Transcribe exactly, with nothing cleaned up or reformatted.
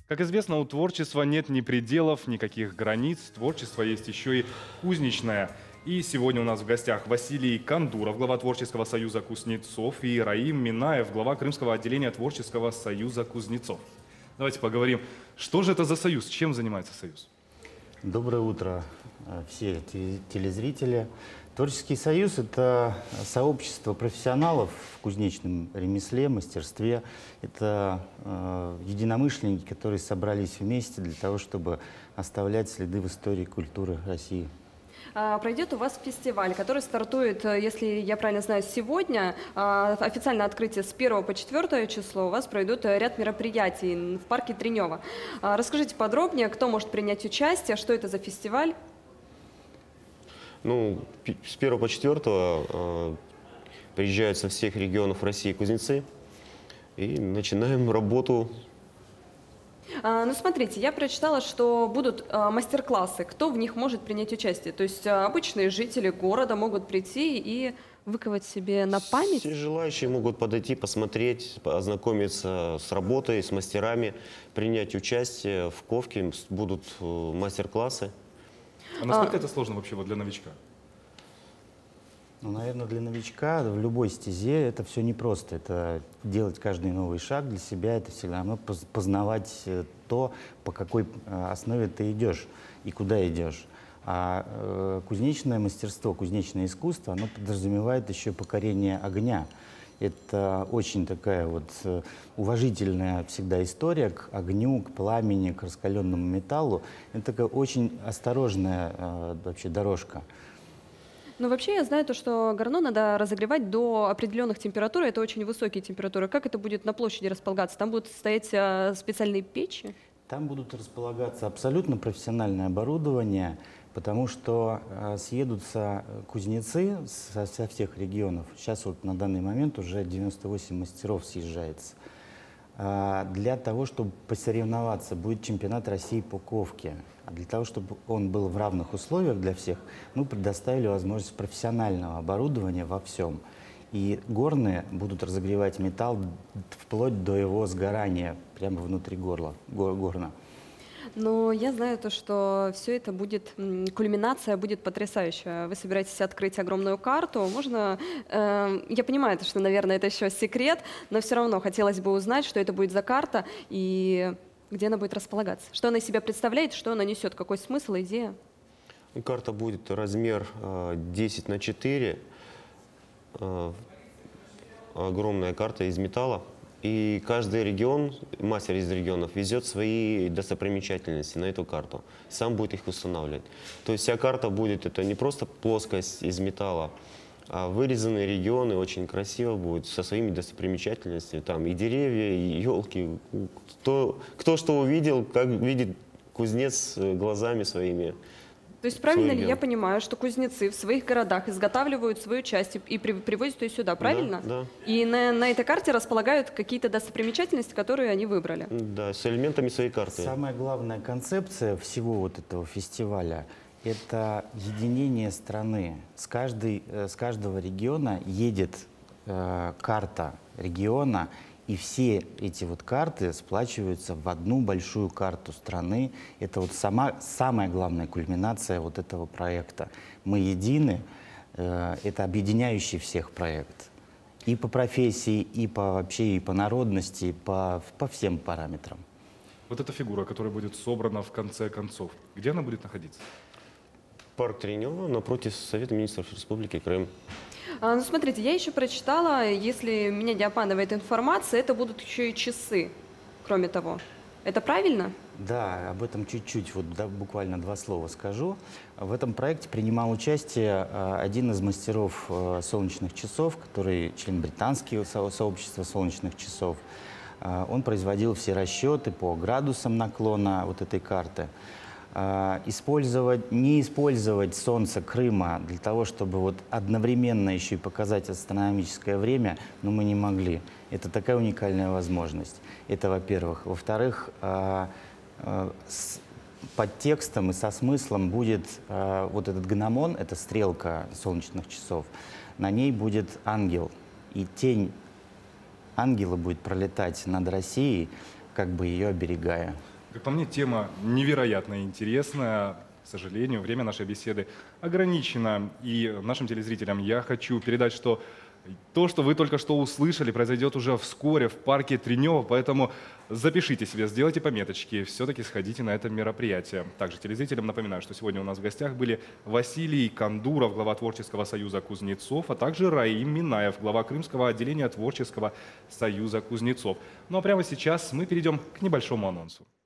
Как известно, у творчества нет ни пределов, никаких границ. Творчество есть еще и кузнечное. И сегодня у нас в гостях Василий Кандуров, глава Творческого союза кузнецов, и Раим Минаев, глава Крымского отделения Творческого союза кузнецов. Давайте поговорим, что же это за союз, чем занимается союз? Доброе утро, все телезрители. Творческий союз – это сообщество профессионалов в кузнечном ремесле, мастерстве. Это э, единомышленники, которые собрались вместе для того, чтобы оставлять следы в истории культуры России. Пройдет у вас фестиваль, который стартует, если я правильно знаю, сегодня. Официальное открытие с первого по четвёртое число. У вас пройдут ряд мероприятий в парке Тренева. Расскажите подробнее, кто может принять участие, что это за фестиваль? Ну, с первого по четвёртое э, приезжают со всех регионов России кузнецы и начинаем работу. Ну, смотрите, я прочитала, что будут а, мастер-классы. Кто в них может принять участие? То есть а, обычные жители города могут прийти и выковать себе на память? Все желающие могут подойти, посмотреть, ознакомиться с работой, с мастерами, принять участие. В Ковке будут мастер-классы. А насколько а... это сложно вообще вот для новичка? Ну, наверное, для новичка в любой стезе это все непросто. Это делать каждый новый шаг для себя, это всегда равно познавать то, по какой основе ты идешь и куда идешь. А э, кузнечное мастерство, кузнечное искусство, оно подразумевает еще покорение огня. Это очень такая вот уважительная всегда история к огню, к пламени, к раскаленному металлу. Это такая очень осторожная э, вообще дорожка. Ну, вообще я знаю то, что горно надо разогревать до определенных температур, это очень высокие температуры. Как это будет на площади располагаться? Там будут стоять а, специальные печи? Там будут располагаться абсолютно профессиональное оборудование, потому что а, съедутся кузнецы со, со всех регионов. Сейчас вот на данный момент уже девяносто восемь мастеров съезжается. А, для того, чтобы посоревноваться, будет чемпионат России по ковке. А для того, чтобы он был в равных условиях для всех, мы предоставили возможность профессионального оборудования во всем. И горные будут разогревать металл вплоть до его сгорания прямо внутри горла, гор, горна. Но я знаю то, что все это будет, кульминация будет потрясающая. Вы собираетесь открыть огромную карту. Можно, э, я понимаю, что, наверное, это еще секрет, но все равно хотелось бы узнать, что это будет за карта и где она будет располагаться. Что она из себя представляет, что она несет, какой смысл, идея? Карта будет размер э, десять на четыре. Э, огромная карта из металла. И каждый регион, мастер из регионов, везет свои достопримечательности на эту карту. Сам будет их устанавливать. То есть вся карта будет, это не просто плоскость из металла, а вырезанные регионы очень красиво будут, со своими достопримечательностями. Там и деревья, и елки. Кто, кто что увидел, как видит кузнец глазами своими. То есть правильно ли я понимаю, что кузнецы в своих городах изготавливают свою часть и при, привозят ее сюда, правильно? Да, да. И на, на этой карте располагают какие-то достопримечательности, которые они выбрали? Да, с элементами своей карты. Самая главная концепция всего вот этого фестиваля – это единение страны. С, каждой, с каждого региона едет э, карта региона, и все эти вот карты сплачиваются в одну большую карту страны. Это вот сама, самая главная кульминация вот этого проекта. Мы едины, э, это объединяющий всех проект. И по профессии, и по вообще, и по народности, и по, по всем параметрам. Вот эта фигура, которая будет собрана в конце концов, где она будет находиться? Парк Тренева напротив Совета министров Республики Крым. А, ну, смотрите, я еще прочитала, если меня не обманывает информация, это будут еще и часы, кроме того. Это правильно? Да, об этом чуть-чуть, вот да, буквально два слова скажу. В этом проекте принимал участие а, один из мастеров а, солнечных часов, который член британского со сообщества солнечных часов. А, он производил все расчеты по градусам наклона вот этой карты. Использовать, не использовать солнце Крыма для того, чтобы вот одновременно еще и показать астрономическое время, но мы не могли. Это такая уникальная возможность. Это, во-первых. Во-вторых, под текстом и со смыслом будет вот этот гномон, это стрелка солнечных часов, на ней будет ангел. И тень ангела будет пролетать над Россией, как бы ее оберегая. Как по мне, тема невероятно интересная. К сожалению, время нашей беседы ограничено. И нашим телезрителям я хочу передать, что то, что вы только что услышали, произойдет уже вскоре в парке Тренево, поэтому запишите себе, сделайте пометочки, все-таки сходите на это мероприятие. Также телезрителям напоминаю, что сегодня у нас в гостях были Василий Кандуров, глава Творческого союза кузнецов, а также Раим Минаев, глава Крымского отделения Творческого союза кузнецов. Ну а прямо сейчас мы перейдем к небольшому анонсу.